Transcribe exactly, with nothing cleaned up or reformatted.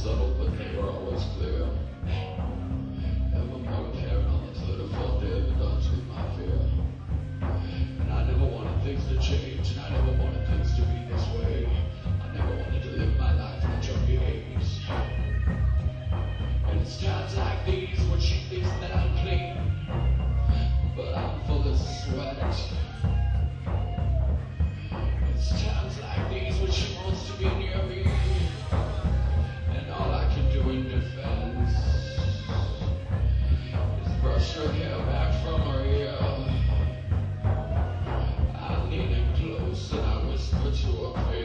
subtle, but they were always clear. Ever more apparent until the full day of to my fear. And I never wanted things to change, and I never wanted things to be this way. I never wanted to live my life in a junkie haze. And it's times like these when she thinks that I'm clean, but I'm full of sweat. It's times like these when she wants to be near me, and all I can do in defense is brush her hair back from her ear. I lean in close and I whisper to her face.